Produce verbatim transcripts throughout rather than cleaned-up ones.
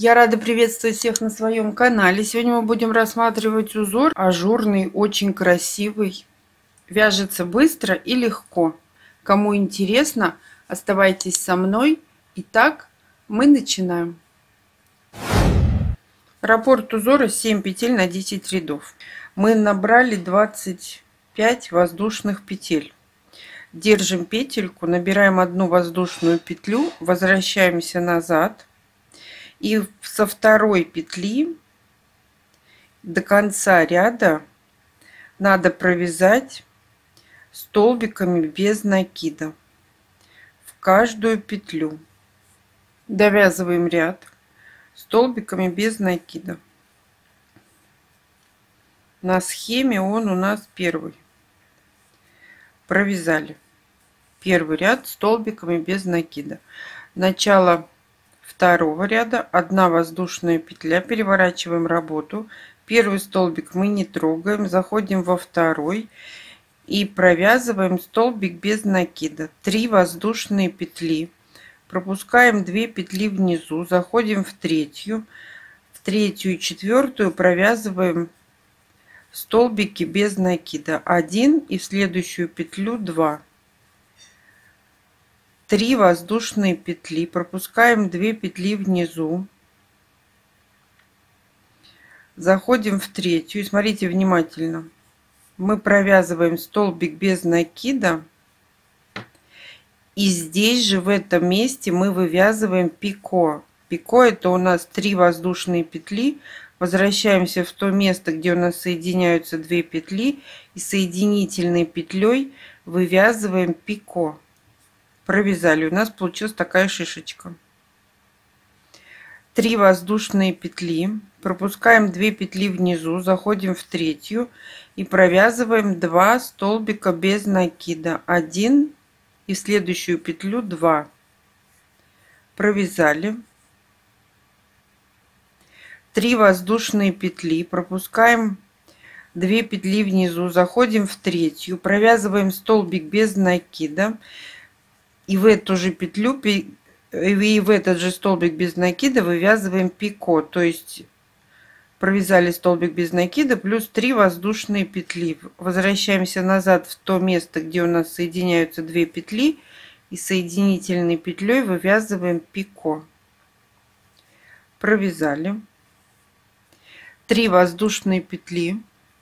Я рада приветствовать всех на своем канале. Сегодня мы будем рассматривать узор ажурный, очень красивый. Вяжется быстро и легко. Кому интересно, оставайтесь со мной. Итак, мы начинаем. Раппорт узора семь петель на десять рядов. Мы набрали двадцать пять воздушных петель. Держим петельку, набираем одну воздушную петлю, возвращаемся назад. И со второй петли до конца ряда надо провязать столбиками без накида в каждую петлю. Довязываем ряд столбиками без накида. На схеме он у нас первый. Провязали первый ряд столбиками без накида. Начало второго ряда, одна воздушная петля, переворачиваем работу. Первый столбик мы не трогаем, заходим во второй и провязываем столбик без накида. три воздушные петли, пропускаем две петли внизу, заходим в третью, в третью и четвертую провязываем столбики без накида, один, и в следующую петлю два. три воздушные петли, пропускаем две петли внизу, заходим в третью, и смотрите внимательно, мы провязываем столбик без накида, и здесь же в этом месте мы вывязываем пико. Пико — это у нас три воздушные петли, возвращаемся в то место, где у нас соединяются две петли, и соединительной петлей вывязываем пико. Провязали, у нас получилась такая шишечка. три воздушные петли, пропускаем две петли внизу, заходим в третью и провязываем два столбика без накида, один, и в следующую петлю два. Провязали. три воздушные петли, пропускаем две петли внизу, заходим в третью, провязываем столбик без накида. И в эту же петлю, и в этот же столбик без накида вывязываем пико. То есть провязали столбик без накида плюс три воздушные петли. Возвращаемся назад в то место, где у нас соединяются две петли. И соединительной петлей вывязываем пико. Провязали. три воздушные петли.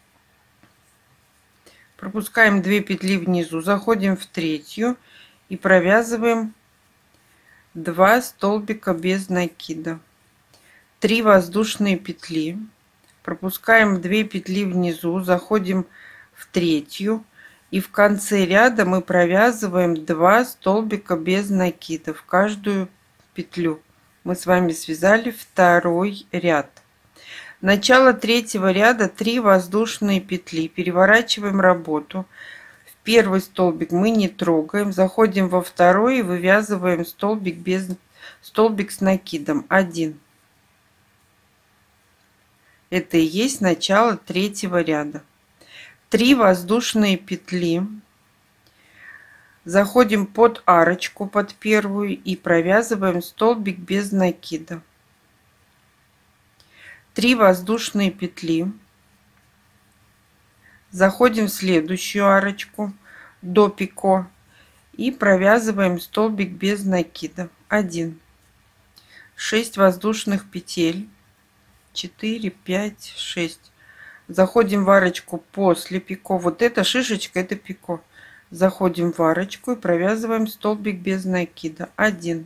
Пропускаем две петли внизу, заходим в третью. И провязываем два столбика без накида, три воздушные петли, пропускаем две петли внизу, заходим в третью, и в конце ряда мы провязываем два столбика без накида в каждую петлю. Мы с вами связали второй ряд. Начало третьего ряда, три воздушные петли, переворачиваем работу. Первый столбик мы не трогаем, заходим во второй и вывязываем столбик без столбик с накидом, один. Это и есть начало третьего ряда. три воздушные петли, заходим под арочку, под первую, и провязываем столбик без накида. три воздушные петли. Заходим в следующую арочку до пико и провязываем столбик без накида, один. шесть воздушных петель, четыре, пять, шесть. Заходим в арочку после пико. Вот эта шишечка — это пико. Заходим в арочку и провязываем столбик без накида, один.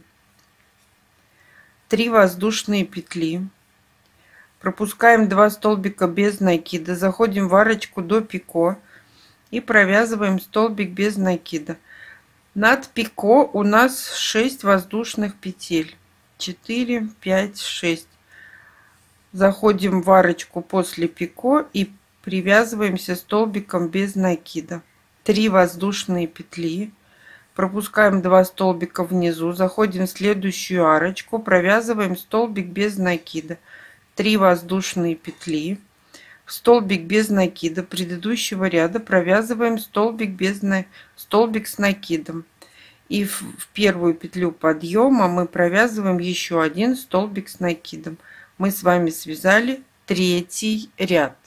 три воздушные петли. Пропускаем два столбика без накида, заходим в арочку до пико и провязываем столбик без накида. Над пико у нас шесть воздушных петель, четыре, пять, шесть. Заходим в арочку после пико и привязываемся столбиком без накида. три воздушные петли, пропускаем два столбика внизу, заходим в следующую арочку, провязываем столбик без накида. три воздушные петли, в столбик без накида предыдущего ряда провязываем столбик без на... столбик с накидом, И в, в первую петлю подъема мы провязываем еще один столбик с накидом. Мы с вами связали третий ряд.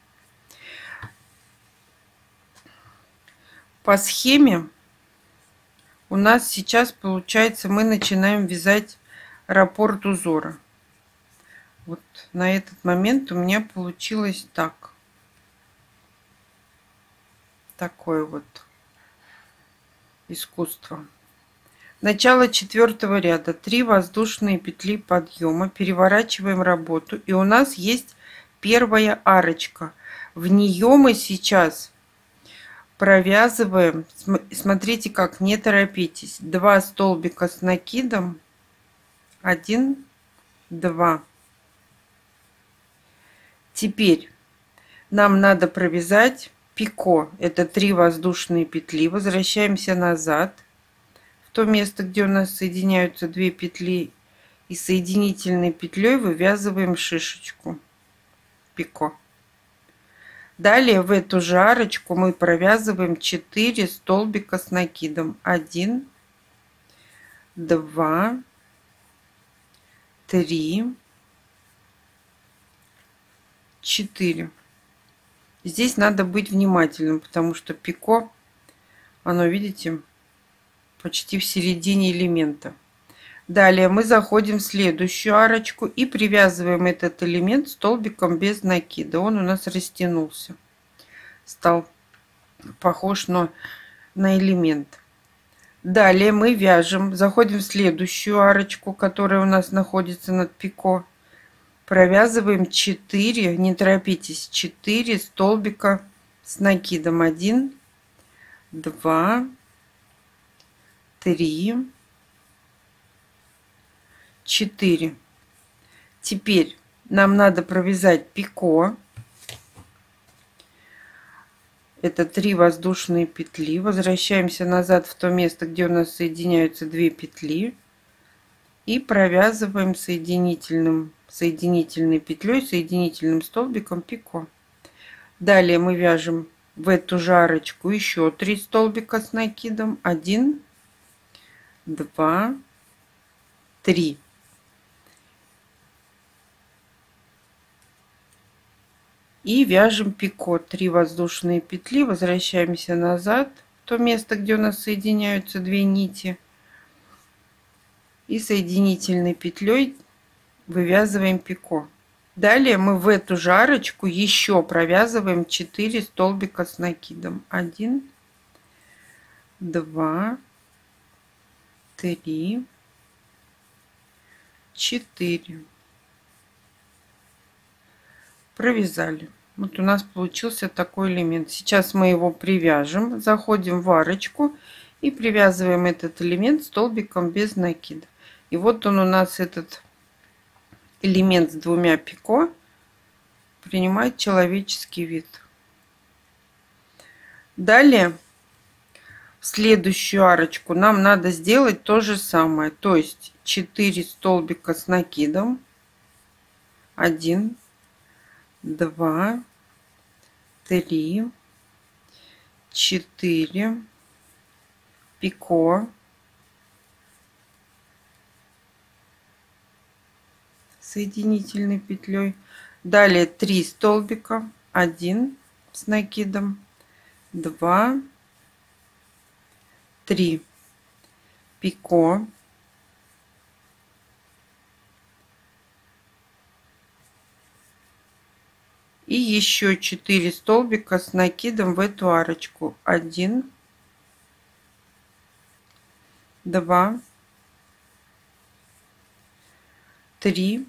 По схеме у нас сейчас получается, мы начинаем вязать раппорт узора. Вот на этот момент у меня получилось так. Такое вот искусство. Начало четвертого ряда. три воздушные петли подъема. Переворачиваем работу. И у нас есть первая арочка. В нее мы сейчас провязываем. Смотрите как, не торопитесь. Два столбика с накидом. Один, два. Теперь нам надо провязать пико. Это три воздушные петли. Возвращаемся назад в то место, где у нас соединяются две петли, и соединительной петлей вывязываем шишечку пико. Далее в эту же арочку мы провязываем четыре столбика с накидом. один, два, три, четыре. Здесь надо быть внимательным, потому что пико, оно, видите, почти в середине элемента. Далее мы заходим в следующую арочку и привязываем этот элемент столбиком без накида. Он у нас растянулся, стал похож на, на элемент. Далее мы вяжем, заходим в следующую арочку, которая у нас находится над пико. Провязываем четыре, не торопитесь, четыре столбика с накидом. один, два, три, четыре. Теперь нам надо провязать пико. Это три воздушные петли. Возвращаемся назад в то место, где у нас соединяются две петли. И провязываем соединительным, соединительной петлей, соединительным столбиком пико. Далее мы вяжем в эту же арочку еще три столбика с накидом. один, два, три. И вяжем пико. три воздушные петли. Возвращаемся назад в то место, где у нас соединяются две нити. И соединительной петлей вывязываем пико. Далее мы в эту же арочку еще провязываем четыре столбика с накидом. один, два, три, четыре. Провязали. Вот у нас получился такой элемент. Сейчас мы его привяжем. Заходим в арочку и привязываем этот элемент столбиком без накида. И вот он у нас, этот элемент с двумя пико, принимает человеческий вид. Далее в следующую арочку нам надо сделать то же самое. То есть четыре столбика с накидом. один, два, три, четыре. Пико. Соединительной петлей. Далее три столбика. один с накидом. два, три. Пико. И еще четыре столбика с накидом в эту арочку. один, два, три,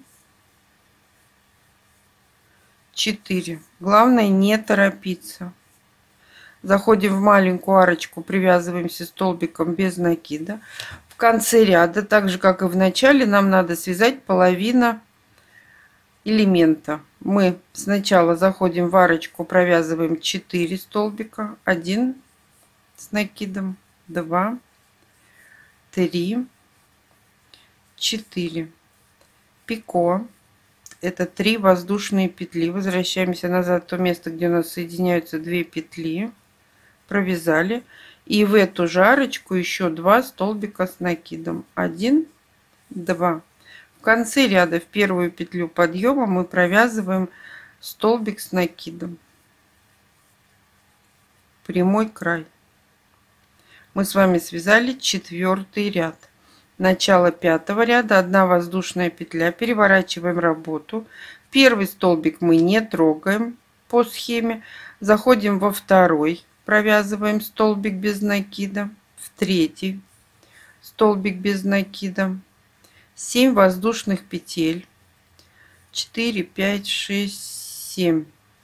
четыре. Главное не торопиться. Заходим в маленькую арочку, привязываемся столбиком без накида. В конце ряда, так же как и в начале, нам надо связать половину элемента. Мы сначала заходим в арочку, провязываем четыре столбика. один с накидом, два, три, четыре. Пико. Это три воздушные петли. Возвращаемся назад в то место, где у нас соединяются две петли. Провязали. И в эту же арочку еще два столбика с накидом. один, два. В конце ряда в первую петлю подъема мы провязываем столбик с накидом. Прямой край. Мы с вами связали четвертый ряд. Начало пятого ряда, одна воздушная петля, переворачиваем работу. Первый столбик мы не трогаем по схеме. Заходим во второй, провязываем столбик без накида. В третий столбик без накида. семь воздушных петель. четыре, пять, шесть, семь.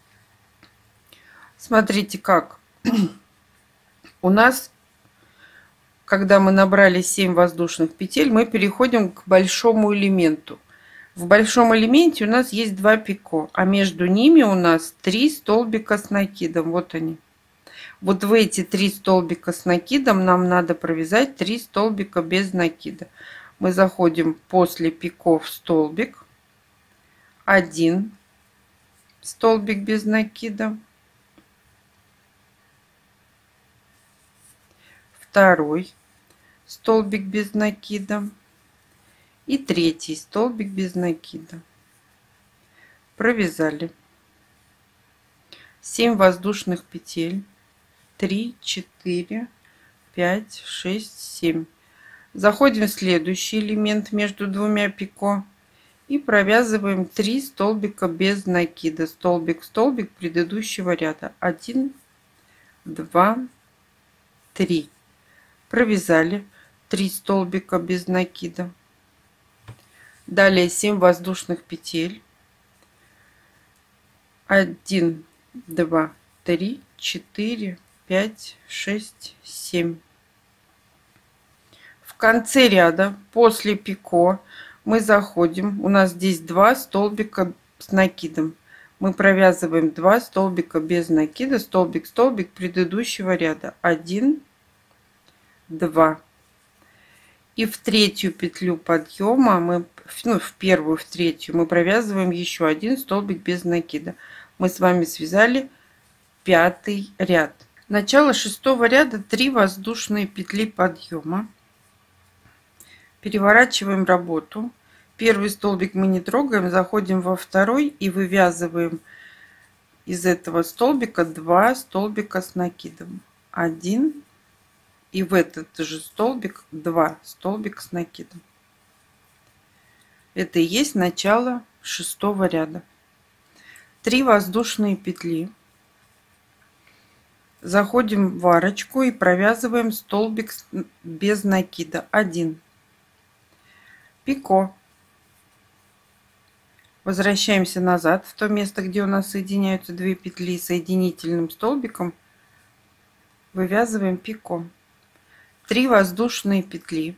Смотрите как. У нас, когда мы набрали семь воздушных петель, мы переходим к большому элементу. В большом элементе у нас есть два пико, а между ними у нас три столбика с накидом. Вот они. Вот в эти три столбика с накидом нам надо провязать три столбика без накида. Мы заходим после пико в столбик, один столбик без накида, второй столбик без накида и третий столбик без накида. Провязали семь воздушных петель. три, четыре, пять, шесть, семь. Заходим в следующий элемент между двумя пико и провязываем три столбика без накида. Столбик, столбик предыдущего ряда. один, два, три. Провязали три столбика без накида. Далее семь воздушных петель. один, два, три, четыре, пять, шесть, семь. В конце ряда после пико мы заходим. У нас здесь два столбика с накидом. Мы провязываем два столбика без накида. Столбик, столбик предыдущего ряда. один, два. И в третью петлю подъема мы, ну, в первую, в третью мы провязываем еще один столбик без накида. Мы с вами связали пятый ряд. Начало шестого ряда, три воздушные петли подъема. Переворачиваем работу. Первый столбик мы не трогаем, заходим во второй и вывязываем из этого столбика два столбика с накидом. один. И в этот же столбик два столбика с накидом. Это и есть начало шестого ряда. три воздушные петли. Заходим в арочку и провязываем столбик без накида. один. Пико. Возвращаемся назад в то место, где у нас соединяются две петли. Соединительным столбиком вывязываем пико. три воздушные петли.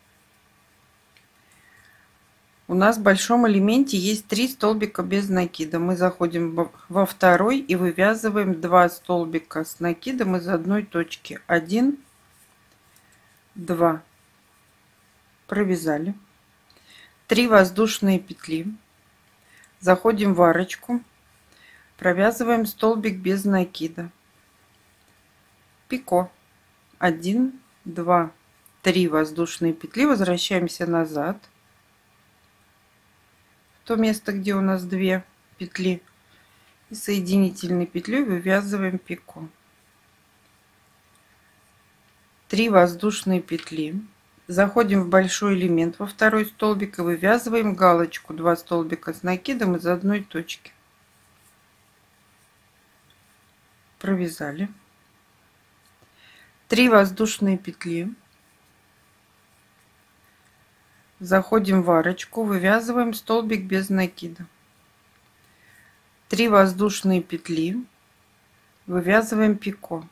У нас в большом элементе есть три столбика без накида. Мы заходим во второй и вывязываем два столбика с накидом из одной точки. один, два. Провязали. три воздушные петли. Заходим в арочку. Провязываем столбик без накида. Пико. один, два, три воздушные петли. Возвращаемся назад в то место, где у нас две петли. И соединительной петлей вывязываем пико. три воздушные петли. Заходим в большой элемент во второй столбик и вывязываем галочку. два столбика с накидом из одной точки. Провязали. три воздушные петли. Заходим в арочку, вывязываем столбик без накида. три воздушные петли. Вывязываем пико.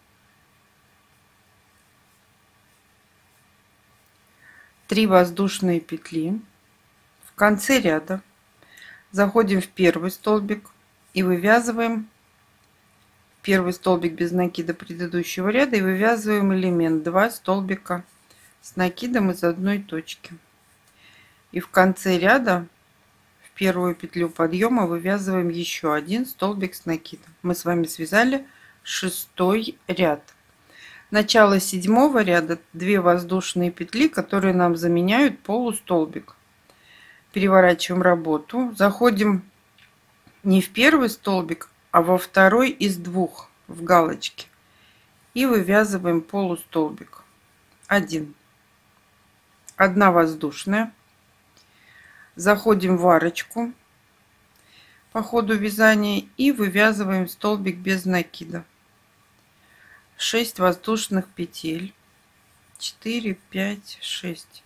три воздушные петли. В конце ряда заходим в первый столбик и вывязываем первый столбик без накида предыдущего ряда и вывязываем элемент два столбика с накидом из одной точки. И в конце ряда в первую петлю подъема вывязываем еще один столбик с накидом. Мы с вами связали шестой ряд. Начало седьмого ряда две воздушные петли, которые нам заменяют полустолбик. Переворачиваем работу, заходим не в первый столбик, а во второй из двух в галочке и вывязываем полустолбик. Один. Одна воздушная. Заходим в арочку по ходу вязания и вывязываем столбик без накида. шесть воздушных петель. четыре, пять, шесть.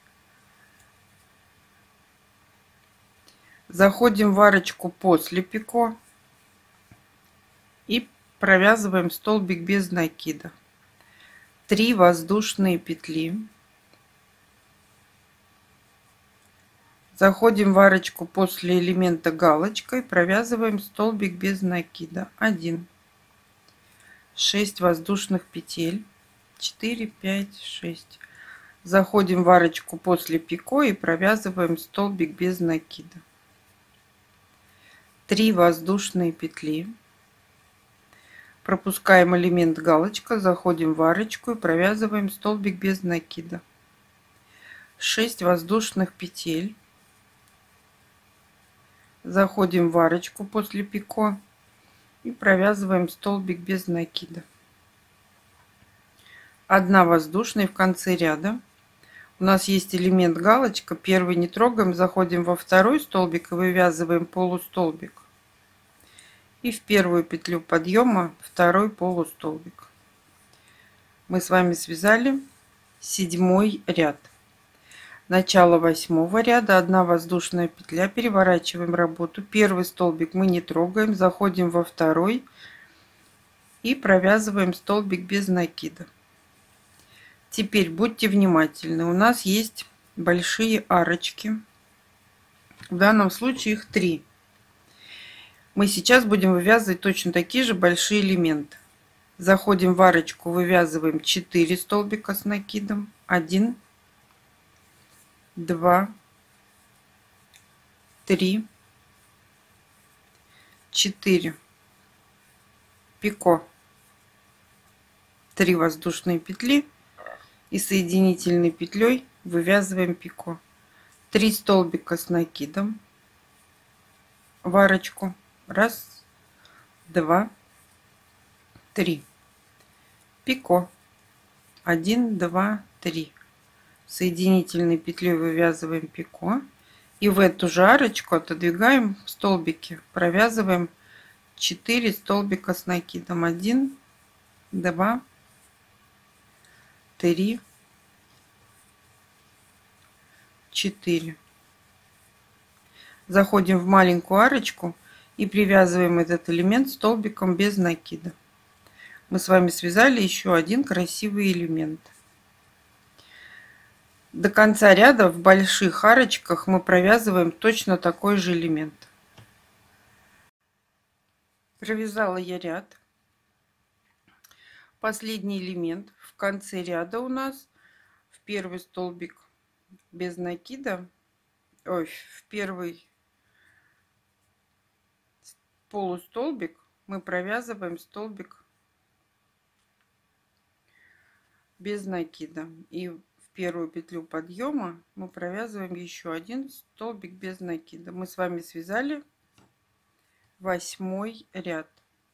Заходим в арочку после пико и провязываем столбик без накида. три воздушные петли. Заходим в арочку после элемента галочкой, провязываем столбик без накида. один. шесть воздушных петель. четыре, пять, шесть. Заходим в арочку после пико и провязываем столбик без накида. три воздушные петли. Пропускаем элемент галочка, заходим в арочку и провязываем столбик без накида. шесть воздушных петель. Заходим в арочку после пико и провязываем столбик без накида. одна воздушная в конце ряда. У нас есть элемент галочка, первый не трогаем, заходим во второй столбик и вывязываем полустолбик. И в первую петлю подъема второй полустолбик. Мы с вами связали седьмой ряд. Начало восьмого ряда, одна воздушная петля, переворачиваем работу. Первый столбик мы не трогаем, заходим во второй и провязываем столбик без накида. Теперь будьте внимательны, у нас есть большие арочки, в данном случае их три. Мы сейчас будем вывязывать точно такие же большие элементы. Заходим в арочку, вывязываем четыре столбика с накидом. один, два, три, четыре. Пико. три воздушные петли и соединительной петлей вывязываем пико. три столбика с накидом в арочку. Раз, два, три. Пико. один, два, три. Соединительной петлей вывязываем пико. И в эту же арочку отодвигаем столбики. Провязываем четыре столбика с накидом. один, два, три, четыре. Заходим в маленькую арочку и привязываем этот элемент столбиком без накида. Мы с вами связали еще один красивый элемент. До конца ряда в больших арочках мы провязываем точно такой же элемент. Провязала я ряд. Последний элемент в конце ряда у нас в первый столбик без накида, ой, в первый полустолбик мы провязываем столбик без накида, и в первую петлю подъема мы провязываем еще один столбик без накида. Мы с вами связали восьмой ряд.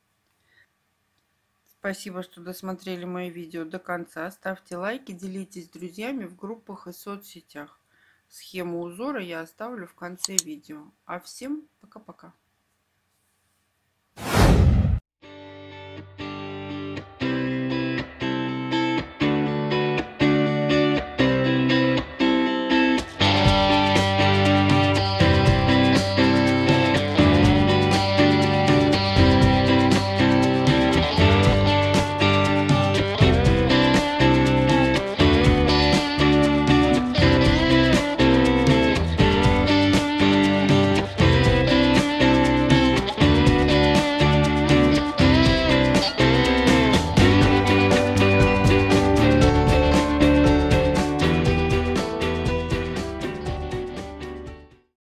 Спасибо, что досмотрели мое видео до конца. Ставьте лайки, делитесь с друзьями в группах и соцсетях. Схему узора я оставлю в конце видео. А всем пока-пока.